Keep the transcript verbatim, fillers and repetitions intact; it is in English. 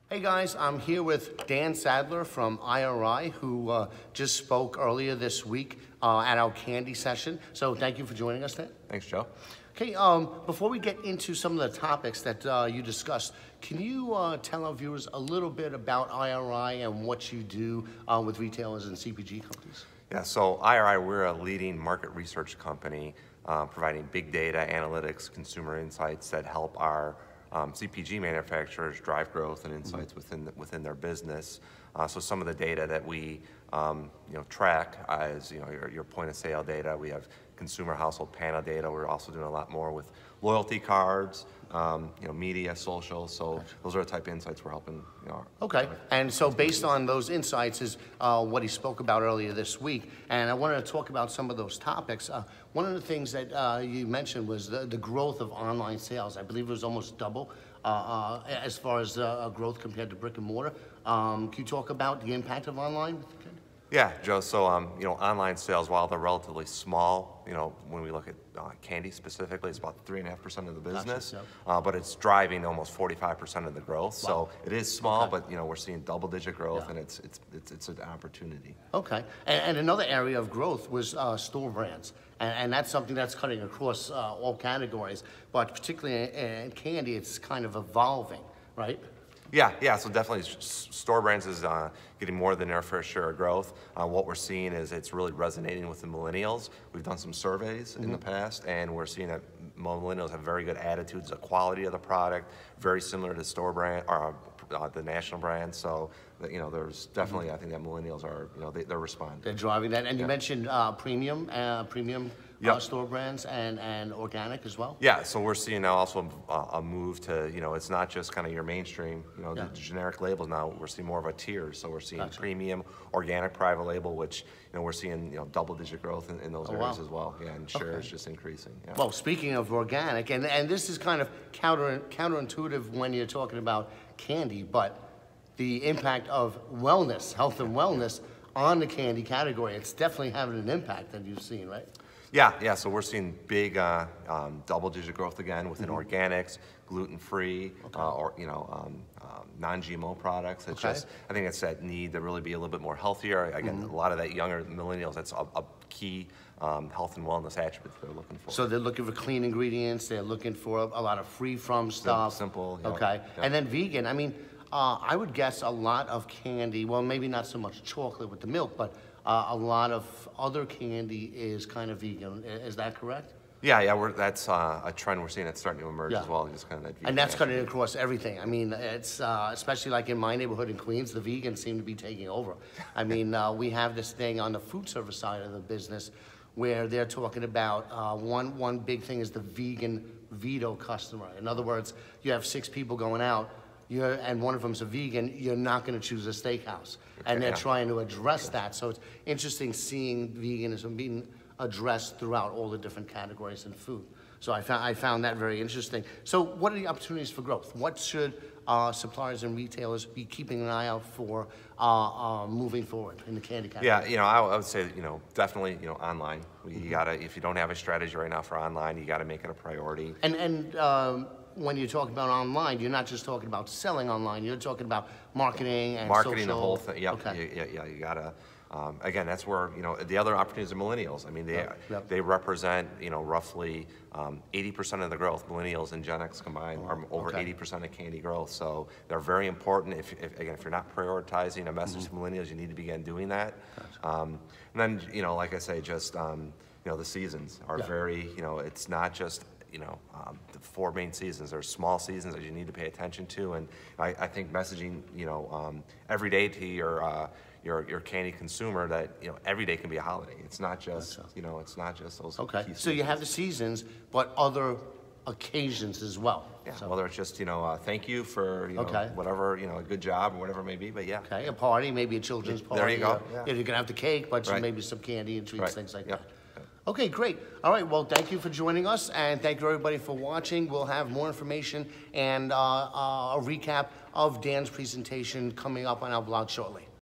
Hey guys, I'm here with Dan Sadler from I R I, who uh, just spoke earlier this week uh, at our candy session. So thank you for joining us, Dan. Thanks, Joe. Okay, um, before we get into some of the topics that uh, you discussed, can you uh, tell our viewers a little bit about I R I and what you do uh, with retailers and C P G companies? Yeah, so I R I, we're a leading market research company uh, providing big data, analytics, consumer insights that help our um, C P G manufacturers drive growth and insights mm-hmm. within the, within their business. Uh, so some of the data that we um, you know track uh, is you know your, your point of sale data. We have consumer household panel data. We're also doing a lot more with loyalty cards, um, you know, media, social. So gotcha. Those are the type of insights we're helping. You know, okay, and so based on those insights is uh, what he spoke about earlier this week. And I wanted to talk about some of those topics. Uh, one of the things that uh, you mentioned was the, the growth of online sales. I believe it was almost double uh, uh, as far as uh, growth compared to brick and mortar. Um, can you talk about the impact of online? Yeah, Joe, so um, you know, online sales, while they're relatively small, you know, when we look at uh, candy specifically, it's about three and a half percent of the business, gotcha, yep. uh, but it's driving almost forty-five percent of the growth. Wow. So it is small, okay. but you know, we're seeing double-digit growth, yeah. and it's it's it's it's an opportunity. Okay, and, and another area of growth was uh, store brands, and, and that's something that's cutting across uh, all categories, but particularly in, in candy, it's kind of evolving, right? Yeah, yeah, so definitely store brands is uh, getting more than their fair share of growth. Uh, what we're seeing is it's really resonating with the millennials. We've done some surveys mm-hmm. in the past, and we're seeing that millennials have very good attitudes, the quality of the product, very similar to store brand, or uh, the national brand. So, you know, there's definitely, mm-hmm. I think that millennials are, you know, they, they're responding. They're driving that. And yeah. you mentioned uh, premium, uh, premium Yep. Uh, store brands and, and organic as well? Yeah, so we're seeing now also a, a move to, you know, it's not just kind of your mainstream, you know, yeah. the generic labels now, we're seeing more of a tier. So we're seeing gotcha. premium, organic private label, which, you know, we're seeing, you know, double digit growth in, in those oh, areas wow. as well. Yeah, and share okay. is just increasing. Yeah. Well, speaking of organic, and, and this is kind of counter counterintuitive when you're talking about candy, but the impact of wellness, health and wellness on the candy category, it's definitely having an impact that you've seen, right? Yeah, yeah, so we're seeing big uh, um, double-digit growth again within mm-hmm. organics, gluten-free, okay. uh, or you know, um, um, non-G M O products. It's okay. just, I think it's that need to really be a little bit more healthier. Again, mm-hmm. a lot of that younger millennials, that's a, a key um, health and wellness attribute they're looking for. So they're looking for clean ingredients. They're looking for a, a lot of free-from stuff. Simple. Yeah, okay, yeah. And then vegan. I mean, uh, I would guess a lot of candy. Well, maybe not so much chocolate with the milk, but Uh, a lot of other candy is kind of vegan. Is that correct? Yeah, yeah, we're, that's uh, a trend we're seeing that's starting to emerge yeah. as well. Just kind of that vegan and that's attribute. cutting across everything. I mean, it's uh, especially like in my neighborhood in Queens, the vegans seem to be taking over. I mean, uh, we have this thing on the food service side of the business where they're talking about uh, one one big thing is the vegan veto customer. In other words, you have six people going out. You're, and one of them's a vegan, you're not going to choose a steakhouse. Okay, and they're yeah. trying to address that. So it's interesting seeing veganism being addressed throughout all the different categories in food. So I found, I found that very interesting. So what are the opportunities for growth? What should uh, suppliers and retailers be keeping an eye out for uh, uh, moving forward in the candy category? Yeah, you know, I, I would say, you know, definitely, you know, online. You mm-hmm. gotta, if you don't have a strategy right now for online, you gotta make it a priority. And, and um, when you talk about online, you're not just talking about selling online, you're talking about marketing and Marketing, social. the whole thing, yep, okay. yeah, yeah, you gotta, um, again, that's where, you know, the other opportunities are millennials. I mean, they yep, yep. they represent, you know, roughly um, eighty percent of the growth. Millennials and Gen X combined oh, are over okay. eighty percent of candy growth. So they're very important. If, if again, if you're not prioritizing a message mm-hmm. to millennials, you need to begin doing that. Gotcha. Um, and then, you know, like I say, just, um, you know, the seasons are yeah. very, you know, it's not just, you know, um, the four main seasons. There's small seasons that you need to pay attention to, and I, I think messaging, you know, um, every day to your uh, your your candy consumer that, you know, every day can be a holiday. It's not just, you know, it's not just those. Okay. Key so you have the seasons, but other occasions as well. Yeah. So. Whether it's just, you know, uh, thank you for, you know, okay. whatever, you know, a good job or whatever it may be, but yeah. Okay. A party, maybe a children's party. There you go. Or, yeah. You're gonna have the cake, but right. maybe some candy and treats, right. things like yep. that. Okay, great. All right, well, thank you for joining us, and thank you everybody for watching. We'll have more information and uh, uh, a recap of Dan's presentation coming up on our blog shortly.